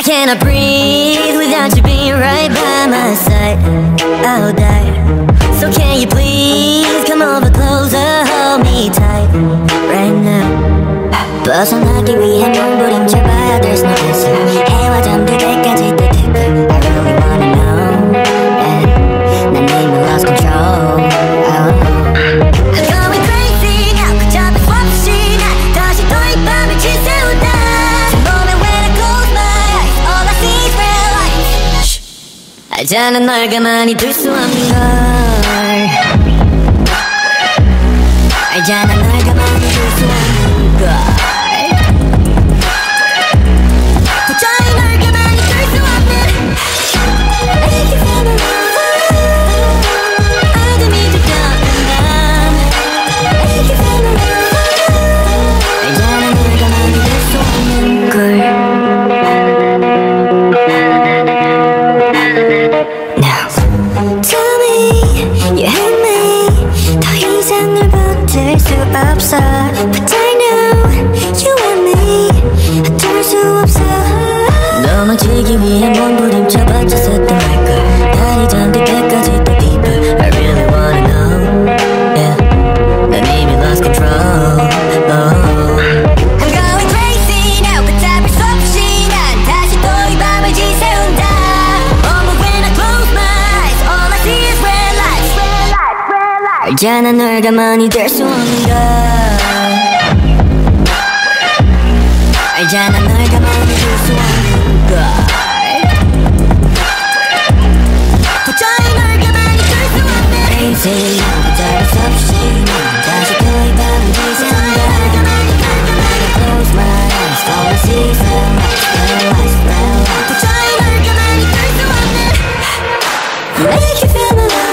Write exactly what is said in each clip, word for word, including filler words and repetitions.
cannot breathe without you being right by my side. I'll die. So can you please come over closer, hold me tight right now. 벗어나기 위해 몸부림쳐봐야 there's no answer. 해와 잠들 때까지 또 댓글 I really wanna know, yeah. 난 이미 lost control. oh. I'm going crazy now. 그 잡을 수 없이 난 다시 또 이 밤을 지새운다. The moment when I close my eyes, all I see is red lights. 알잖아 널 가만히 둘 수 없는 걸. 알잖아 널 가만히 둘 수 없는 걸. 도저히 널 가만히 둘 수 없는. Make you feel the love. 어둠이 두꺼운 밤. Make you feel the love. 알잖아 널 가만히 둘 수 없는 걸. Tell me you hate me. 더 이상 널 버틸 수 없어. But I know you and me. 어쩔 수 없어. 넘어지기 위해 몸부림쳐봤자 샜던 말걸. 달이 잠들 때까지 또 deeper. I really wanna know, yeah. 난 이미 lost control. oh. I'm going crazy now. 그 잡을 수 없이 난 다시 또 이 밤을 지새운다. 알잖아 널 가만히 둘 수 없는 걸. 알잖아 널 가만히 둘 수 없는 걸. 도저히 널 가만히 둘 수 없는. Crazy 어쩔 수 없이 난 다시 또 이 밤을 지새운다. Close my eyes, all I see is red lights, red lights. 도저히 널 가만히 둘 수 없는. Make you feel my love.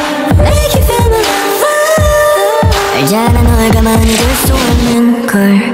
Make you feel the love. 알잖아 널 가만히 둘 수 없는 걸.